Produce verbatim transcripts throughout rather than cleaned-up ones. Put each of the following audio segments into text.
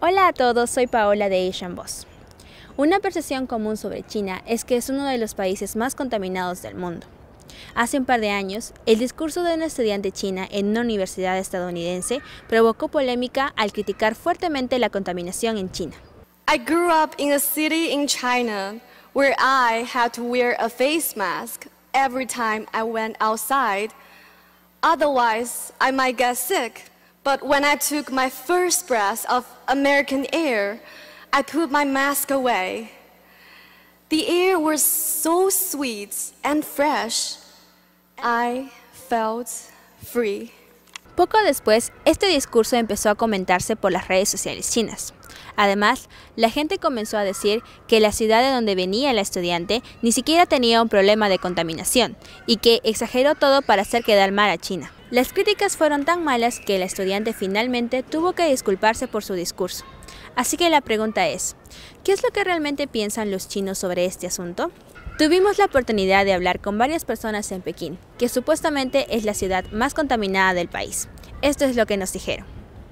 Hola a todos, soy Paola de Asian Boss. Una percepción común sobre China es que es uno de los países más contaminados del mundo. Hace un par de años, el discurso de una estudiante china en una universidad estadounidense provocó polémica al criticar fuertemente la contaminación en China. I grew up in a city in China where I had to wear a face mask every time I went outside. Otherwise, I might get sick. But when I took my first breath of American air, I put my mask away. The air was so sweet and fresh. I felt free. Poco después, este discurso empezó a comentarse por las redes sociales chinas. Además, la gente comenzó a decir que la ciudad de donde venía la estudiante ni siquiera tenía un problema de contaminación y que exageró todo para hacer quedar mal a China. Las críticas fueron tan malas que la estudiante finalmente tuvo que disculparse por su discurso. Así que la pregunta es, ¿qué es lo que realmente piensan los chinos sobre este asunto? Tuvimos la oportunidad de hablar con varias personas en Pekín, que supuestamente es la ciudad más contaminada del país. Esto es lo que nos dijeron.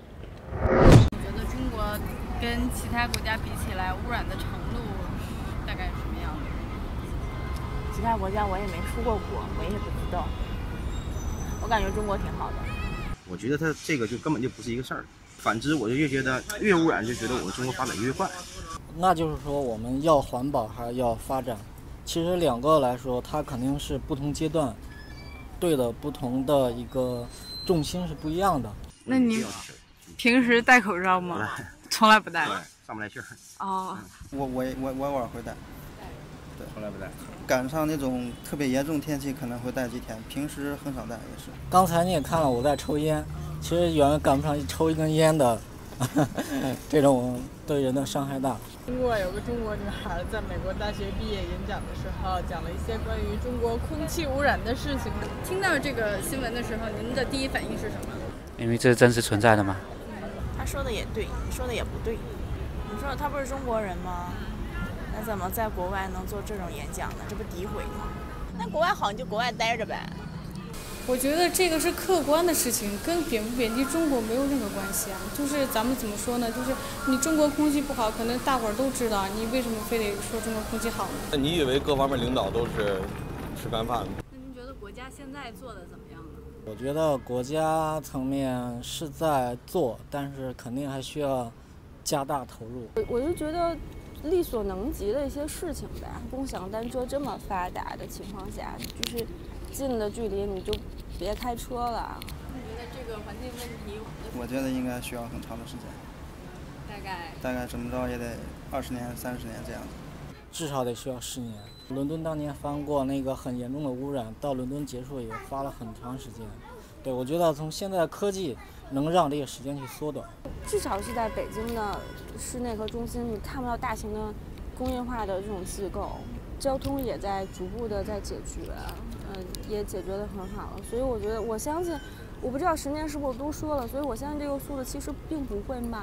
那就是说我们要环保还是要发展，其实两个来说它肯定是不同阶段对的不同的一个重心是不一样的。 那你平时戴口罩吗？从来不戴。 上不来气儿。 哦， 我我我我偶尔会戴。 对，从来不戴。 赶上那种特别严重天气可能会戴几天，平时很少戴也是。 刚才你也看了我在抽烟，其实远远赶不上抽一根烟的这种对人的伤害大。 中国有个中国女孩在美国大学毕业演讲的时候，讲了一些关于中国空气污染的事情。听到这个新闻的时候，您的第一反应是什么？ 因为这是真实存在的嘛。 他说的也对，你说的也不对。你说他不是中国人吗？那怎么在国外能做这种演讲呢？这不诋毁吗？那国外好，你就国外待着呗。 我觉得这个是客观的事情，跟贬不贬低中国没有任何关系啊。就是咱们怎么说呢？就是你中国空气不好，可能大伙儿都知道，你为什么非得说中国空气好呢？ 那你以为各方面领导都是吃干饭的？ 那您觉得国家现在做的怎么样呢？ 我觉得国家层面是在做，但是肯定还需要加大投入。 我我就觉得力所能及的一些事情吧。共享单车这么发达的情况下，就是近的距离你就别开车了。 你觉得这个环境问题？ 我觉得应该需要很长的时间。 大概？ 大概怎么着也得二十年、三十年这样子。 至少得需要十年。伦敦当年发生过那个很严重的污染，到伦敦结束也花了很长时间。对，我觉得从现在科技能让这个时间去缩短。 至少是在北京的市内和中心，你看不到大型的工业化的这种机构，交通也在逐步的在解决，嗯、呃，也解决得很好了。所以我觉得，我相信，我不知道十年是不是都说了，所以我相信这个速度其实并不会慢。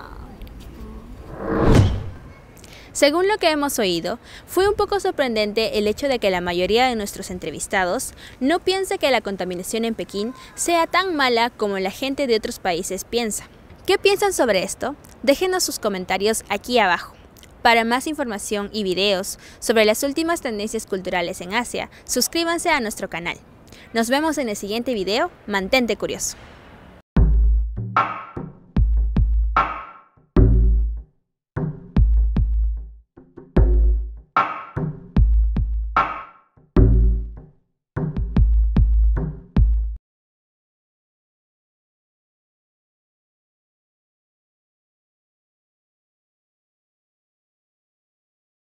Según lo que hemos oído, fue un poco sorprendente el hecho de que la mayoría de nuestros entrevistados no piense que la contaminación en Pekín sea tan mala como la gente de otros países piensa. ¿Qué piensan sobre esto? Déjenos sus comentarios aquí abajo. Para más información y videos sobre las últimas tendencias culturales en Asia, suscríbanse a nuestro canal. Nos vemos en el siguiente video. Mantente curioso.